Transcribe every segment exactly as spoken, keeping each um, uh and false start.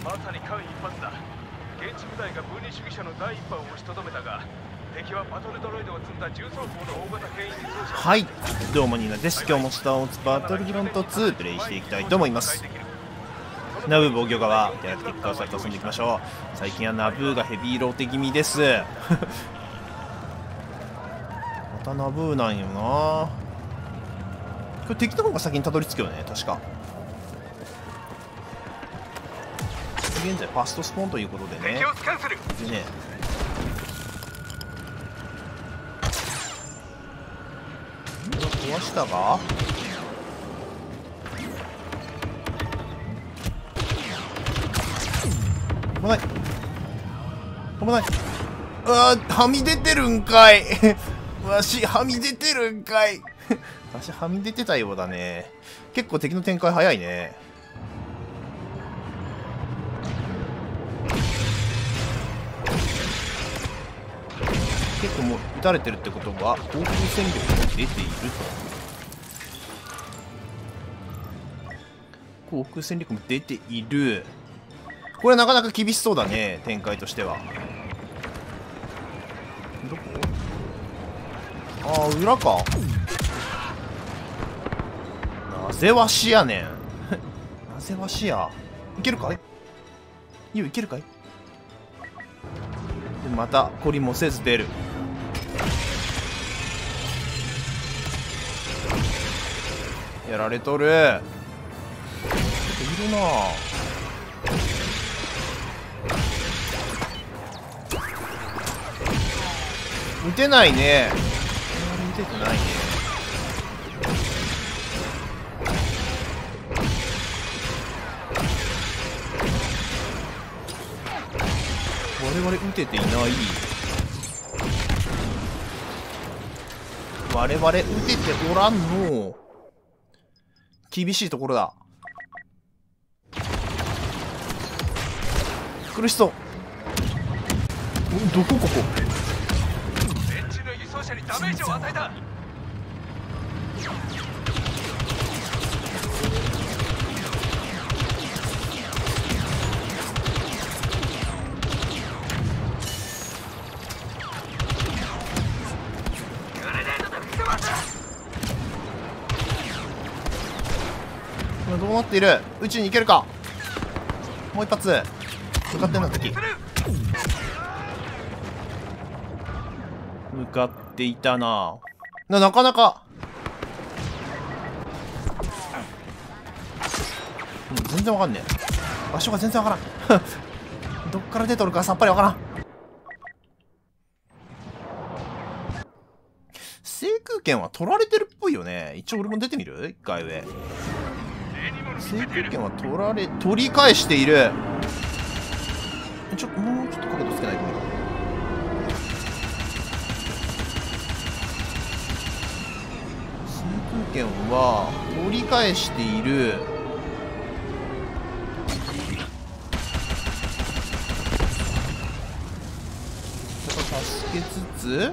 まさに間一髪だ。現地部隊が分離主義者の第一波を押しとどめたが、敵はバトルドロイドを積んだ重装甲の大型兵員輸送車。 はい、どうもニーナです。今日もスター・ウォーズバトルフロントツープレイしていきたいと思います。ナブー防御側ギャラクティック川崎を進んでいきましょう。最近はナブーがヘビーローテ気味ですまたナブーなんよな。これ敵の方が先にたどり着くよね、確か。現在ファストスポーンということでね。でね、壊したが止まない止まない。うわー、はみ出てるんかいわしはみ出てるんかいわしはみ出てたようだね。結構敵の展開早いね。結構もう撃たれてるってことは航空戦力が出ていると。航空戦力も出ている。これなかなか厳しそうだね、展開としては。どこ？ああ、裏か。なぜわしやねんなぜわしや。いけるかい？いいよ、いけるかい？でまた懲りもせず出る。やられとる。いるなぁ。撃てないね。撃ててないね。我々撃てていない。我々撃てておらんの。厳しいところだ。苦しそう。どこここ。 電池の輸送車にダメージを与えた。 どうなっている？宇宙に行けるか？もう一発向かってんだ敵。向かっていたな。な、なかなか全然わかんねえ。場所が全然わからんどっから出とるかさっぱりわからん。制空権は取られてるっぽいよね。一応俺も出てみる？一回上。制空権は取られ、取り返している。ちょっと、もうちょっと角度つけないといけない。制空権は取り返している。助けつつ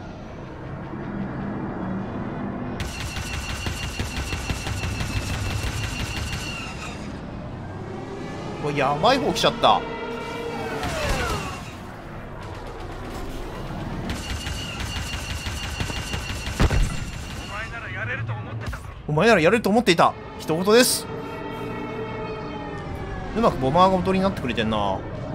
やばい方来ちゃった。 お前ならやれると思ってた。 お前ならやれると思っていた。一言です。うまくボマーが踊りになってくれてんな。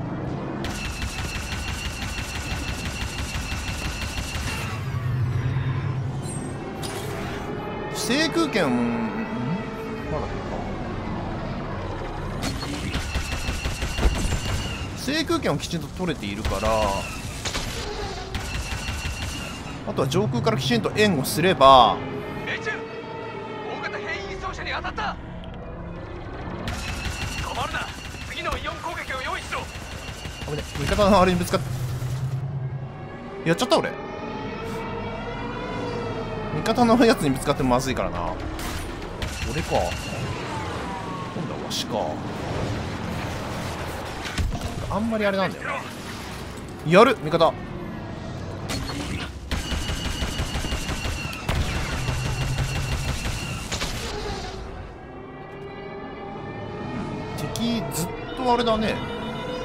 制空権もんまだ制空権をきちんと取れているから、あとは上空からきちんと援護すれば。 命中。大型兵員輸送車に当たった。止まるな。次のイオン攻撃を用意しろ。 危ね、味方のあれにぶつかっやっちゃった。俺味方のやつにぶつかってもまずいからな。俺か、今度はわしか。あんまりあれなんだよな。やる味方。敵ずっとあれだね。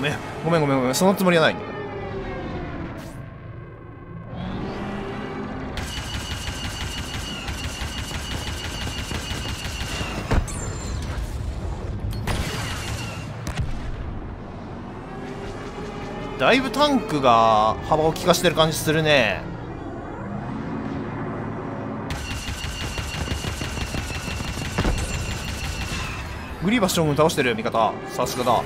めんごめんごめんごめん、そのつもりはない。だいぶタンクが幅を利かしてる感じするね。グリーバス将軍倒してる味方、さすがだ。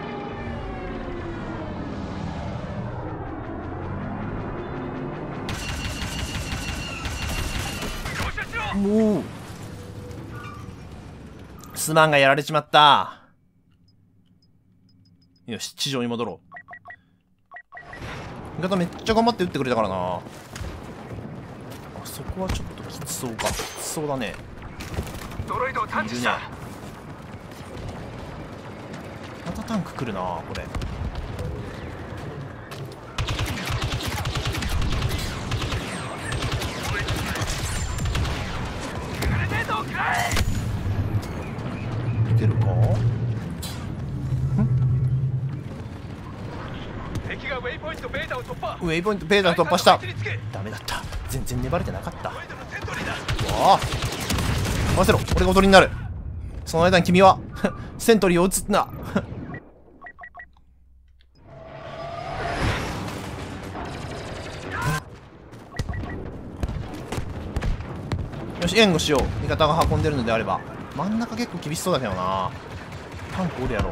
おお、すまんがやられちまった。よし、地上に戻ろう。味方めっちゃ頑張って撃ってくれたからな。あそこはちょっときつそうか。きつそうだね。 ドロイドを探知した。 またタンク来るなこれ。いけるか。 敵がウェイポイントベータを突破。 ウェイポイントベータ突破した。ダメだった、全然粘れてなかった。わあ、任せろ、俺がおとりになる。その間に君はセントリーを撃つな。よし、援護しよう。味方が運んでるのであれば。真ん中結構厳しそうだけどな。タンクおるやろ。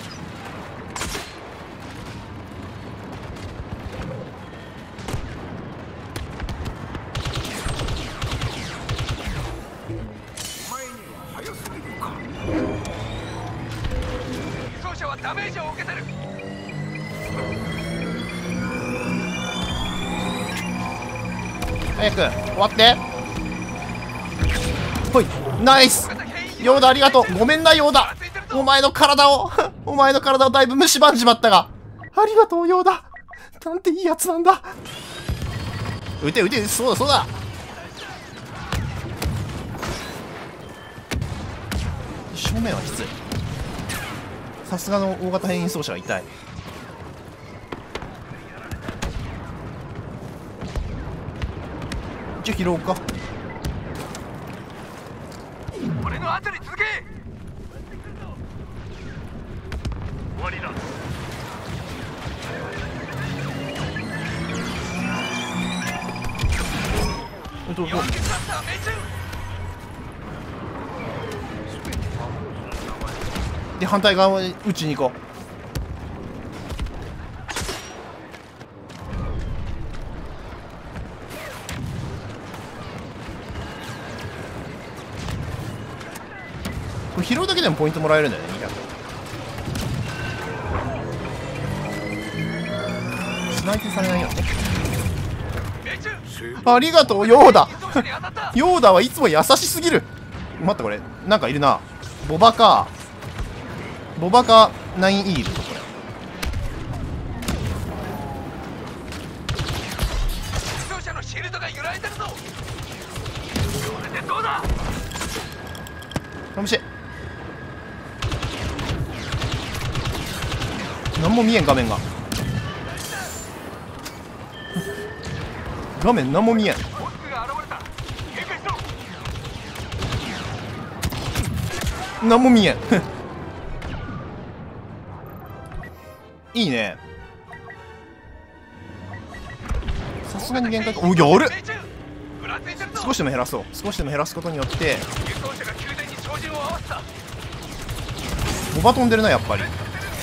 輸送車はダメージを受けてる。 早く終わって。ほい、ナイス。ヨーダありがとう。ごめんなヨーダ、お前の体をお前の体をだいぶ蝕んじまったが、ありがとうヨーダ、なんていいやつなんだ。撃て撃て、そうだそうだ。正面はきつい。さすがの大型変異装車が痛い。じゃあ拾おうか。 俺の後に続け。終わりだ。 えっとで反対側に撃ちに行こう。これ拾うだけでもポイントもらえるんだよね。にひゃくスナイピングされないよね。ありがとうヨーダヨーダはいつも優しすぎる。待って、これなんかいるな。ボバかボバかナインイール。これ輸送車のシールドが揺らいでるぞ。これでどうだ。 楽しい。何も見えん、画面が画面何も見えん。何も見えんいいね。さすがに限界か。お、やる。少しでも減らそう。少しでも減らすことによってボバ飛んでるな、やっぱり。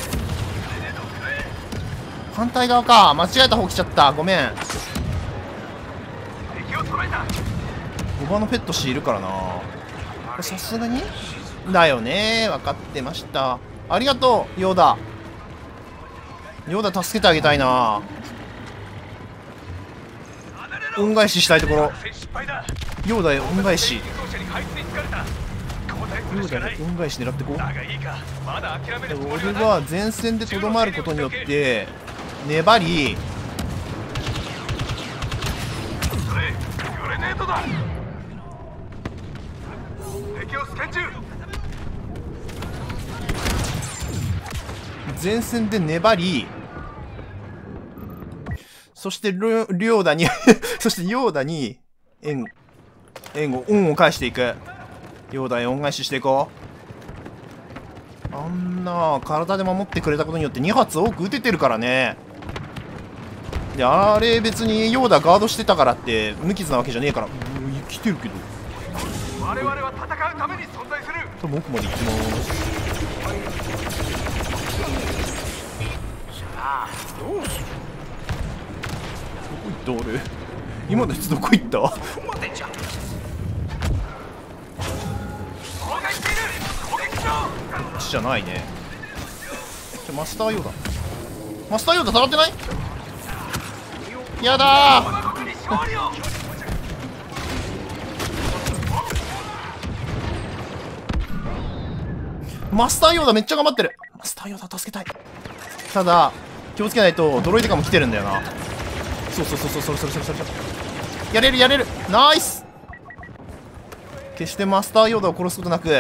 反対側か。間違えた方来ちゃった。ごめん。ボバのペットシーいるからな。さすがにだよね。分かってました。ありがとうヨーダ。ヨーダ助けてあげたいな。恩返ししたいところ。ヨーダへ恩返し。ヨーダへ恩返し狙ってこう。俺は前線でとどまることによって粘り、 前線で粘り、そしてリョ、リョーダに、そしてヨーダに、援、援護、恩を返していく。ヨーダへ恩返ししていこう。あんな、体で守ってくれたことによってに発多く撃ててるからね。で、あれ別にヨーダガードしてたからって無傷なわけじゃねえから。生きてるけど。 我々は戦うために存在する。 多分奥まで行きます。 じゃあどうする。 どこ行った俺。今のやつどこ行った。 待てちゃう。攻撃している。攻撃しろ。 こっちじゃないね。ちょマスターヨーダ。マスターヨーダ触ってない。やだーマスターヨーダめっちゃ頑張ってる。マスターヨーダ助けたい。ただ気をつけないとドロイデカも来てるんだよな。そうそうそうそうそれそれそれそれやれるやれる。ナイス。決してマスターヨーダを殺すことなく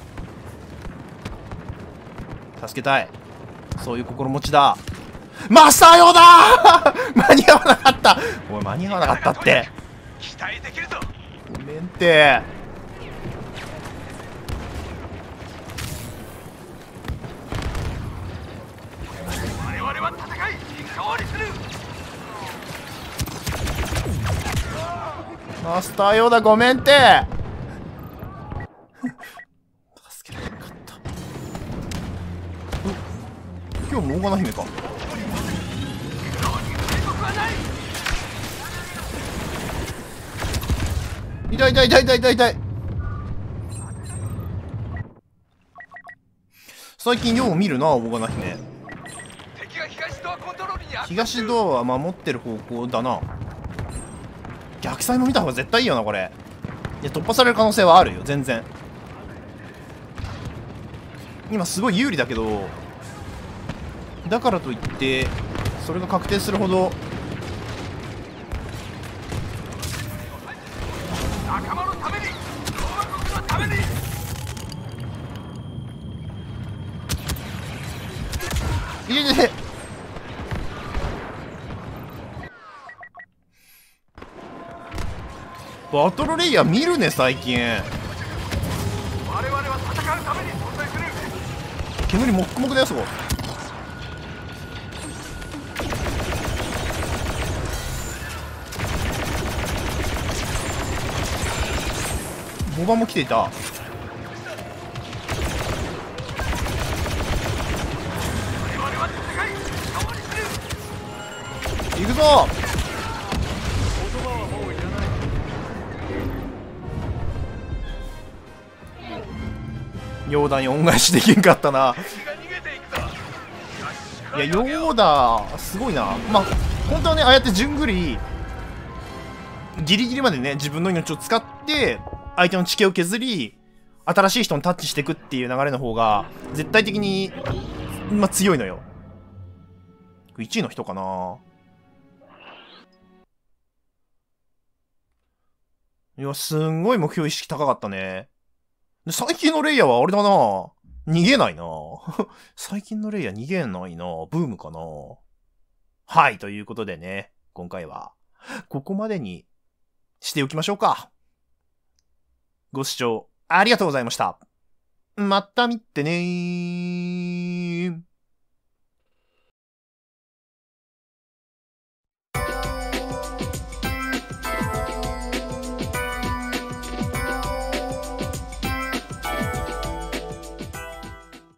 助けたい。そういう心持ちだ。マスターヨーダ間に合わなかった。おい間に合わなかったって。 期待できるぞ。 ごめんって。 我々は戦い勝利する。 マスターヨーダごめんって助けられなかった。今日も大金姫か。痛い痛い痛い痛い痛い痛い。最近よう見るな大金姫。 敵が東ドアコントロールに東ドアは守ってる方向だな。逆サイも見た方が絶対いいよなこれ。いや突破される可能性はあるよ全然。今すごい有利だけど、だからといってそれが確定するほど。 仲間のために、共和国のために。 いやいやいやバトルレイヤー見るね最近。 我々は戦うために存在する。 煙もっくもくだよそこ。ボバも来ていた。行くぞ。ヨーダに恩返しできんかったな。いやヨーダすごいな。まあ本当はねああやって順繰りギリギリまでね自分の命を使って相手の地形を削り新しい人にタッチしていくっていう流れの方が絶対的に、まあ、強いのよ。いちいの人かな。いやすんごい目標意識高かったね。で最近のレイヤーはあれだな。逃げないな。最近のレイヤー逃げないな。ブームかな。はい、ということでね、今回はここまでにしておきましょうか。ご視聴ありがとうございました。また見てねー。